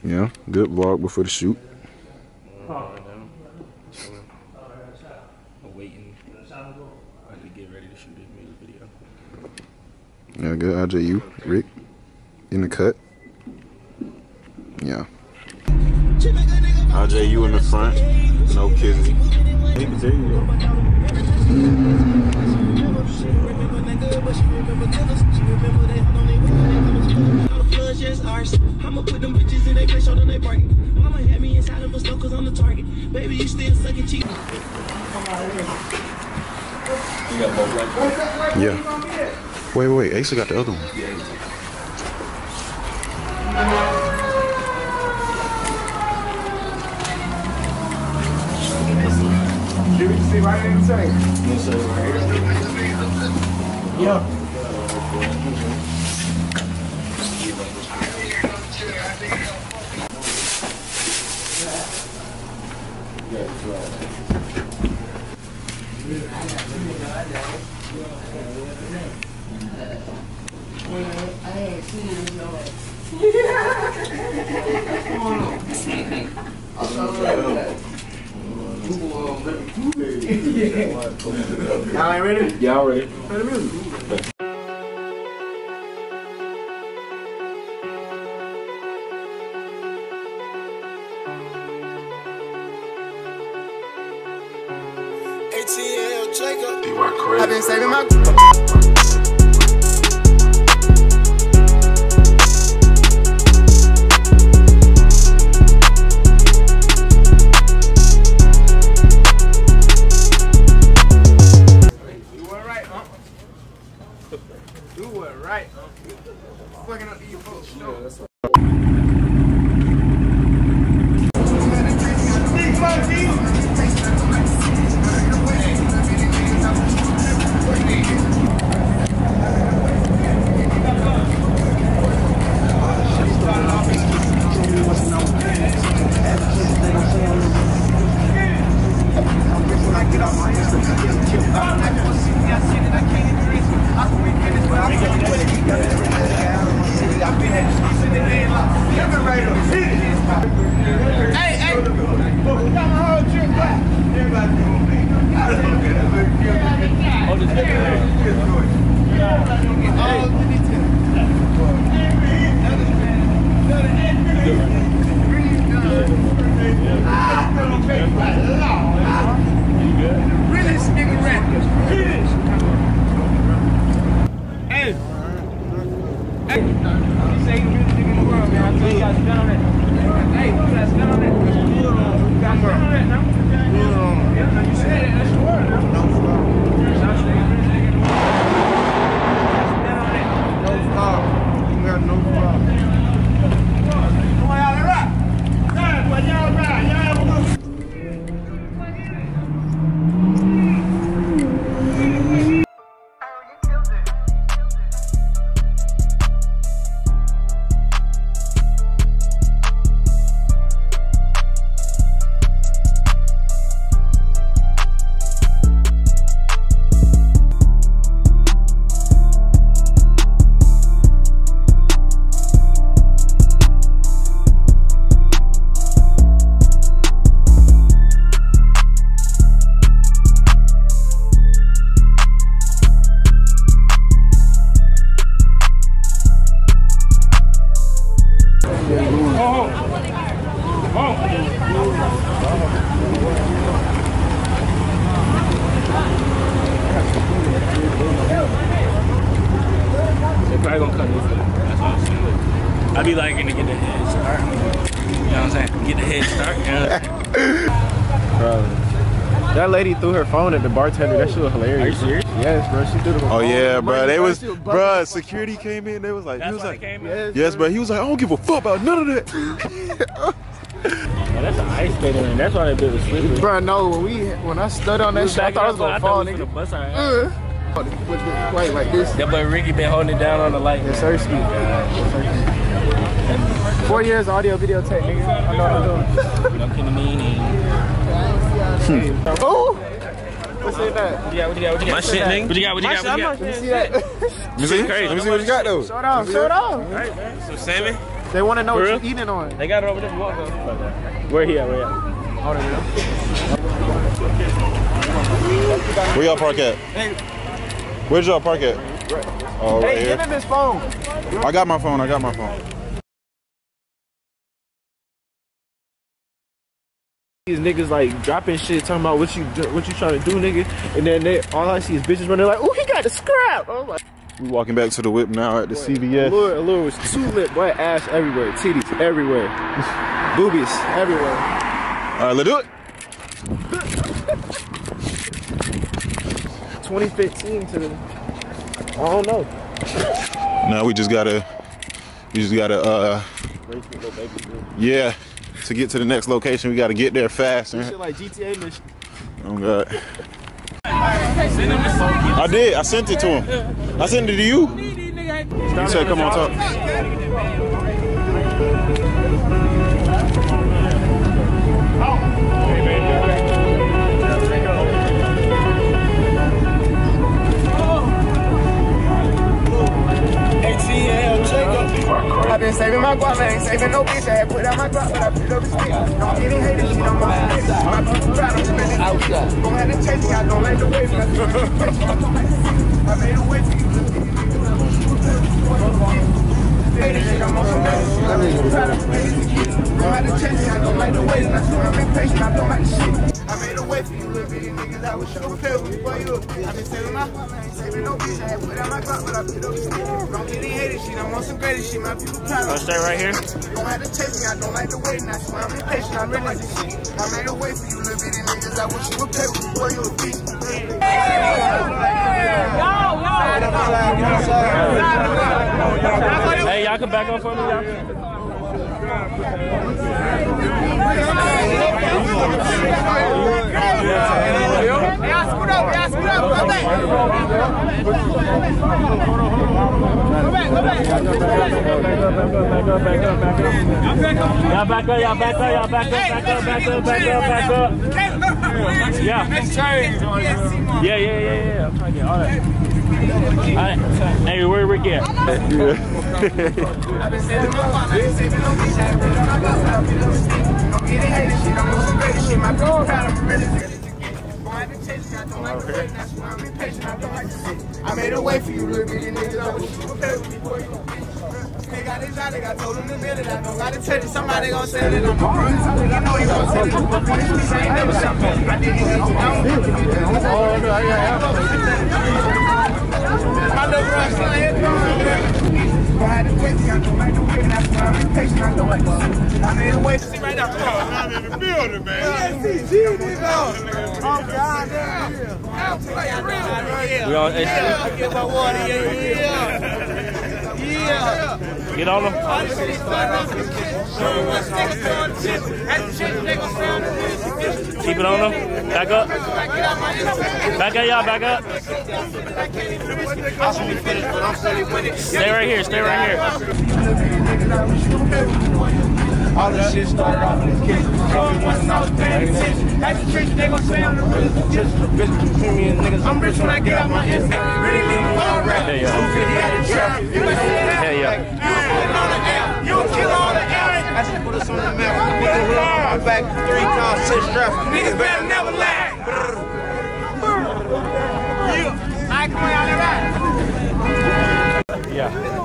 Yeah, good vlog before the shoot. Waiting to get ready to shoot this music video. Yeah, good. IJU, Rick, in the cut. Yeah. IJU in the front, no Kizzy. I'ma put them bitches in their place, show them they parking. Mama had me inside of a store cause I'm the target. Baby, you still sucking cheek. Yeah. Wait. Asa got the other one. You can see right in the tank. Yeah. I ain't seen yours. Y'all ain't ready? Y'all ready? Play the music. ATL Jacob. I've been saving my. Do it right, fucking up these folks. Probably gonna cut this. That's what I'm saying. I be liking to get the head start. You know what I'm saying? Get the head start. You know? Bro, that lady threw her phone at the bartender. That shit was hilarious. Are you serious? Yes, bro. She threw the phone. Oh yeah, bro. They was, bro. Security came in. They was like, he was like, yes, bro. He was like, I don't give a fuck about none of that. Oh, that's an ice skater, and that's why that bitch was slippery. Bro, no. When I stood on that shit, I thought I was gonna fall, nigga. Wait, like this. That boy Ricky been holding it down on the light. Yes, sir, ski. 4 years audio video tape, nigga. I know what I'm doing. Oh! What's in that? What you got? My shit, nigga. What you got? Let me see that. Let me see. Let me see what you got though. Show it off. Show it off. Alright, man. Some salmon. They want to know what you eating on. They got it over there. Where he at? Where he at? Oh, there Where y'all park at? Hey. Where'd y'all park at? Oh, right hey, here. give him his phone. I got my phone. I got my phone. These niggas like dropping shit, talking about what you trying to do, nigga, and then all I see is bitches running like, oh, he got the scrap. I was like, We walking back to the whip now at the CVS. Allure was too lit, boy. Ass everywhere, titties everywhere, boobies everywhere. All right, let's do it. 2015 to the, I don't know. Now we just gotta, yeah. To get to the next location, we gotta get there fast. Shit like GTA mission. Oh God. I did. I sent it to him. I sent it to you. He said, "Come on, talk." I've been saving my guap, I ain't saving no bitch. I had put out my guap, but I put up the stick. I'm getting hated, shit, I'm on my people proud, I'm spending outside. Don't have to chase me, I don't like the way I made a way for you. Hated shit, I'm on some better shit. I'm proud, I'm spending don't have to chase me, I don't like the way I'm impatient, I don't like the shit. I made a way for you, little bitty niggas. I was sure play with me for you. I've been saving my guap, I ain't saving no bitch. I had put out my guap, but I put up the stick. Don't get any hated shit, I'm on some greater shit. My people proud. I'll stay right here. Don't have to chase me, I don't like the way. That's why I'm impatient, I don't like this shit. I made a way for you, little bitty niggas. I wish you would play with me for you a bitch. Hey, y'all can back up for me, y'all. Y'all back up. Yeah. Yeah. I'm trying to get all that. Alright. Hey, where Rick at? I made a way for you, little bitty niggas. I wish you would play with me for you. They got this out, I told them to admit it. I don't gotta tell you, somebody gonna say that I'm a brother. I know you gonna say this. I ain't never something. I didn't get you down. Oh, no, I got my little bro, son, here I had to wait, I don't like the way, that's why I'm impatient, I don't like the shit. I made a way to see right now. I'm in the building, man. Oh, God, We on yeah. Get my water, yeah. Get on them. Keep it on them. Back up. Back up, y'all. Back up. Stay right here. All this shit started off in this kitchen. That's the trick they gon' say on the roof. Just a bitch between me and niggas. I'm rich when I get out my instinct. Really leave me all rap. Hey, yo. Hey, yo. You kill all the air. I just put us on the map. I'm back 3 times, 6 straps. Niggas better never lag. I come out and ride. Yeah.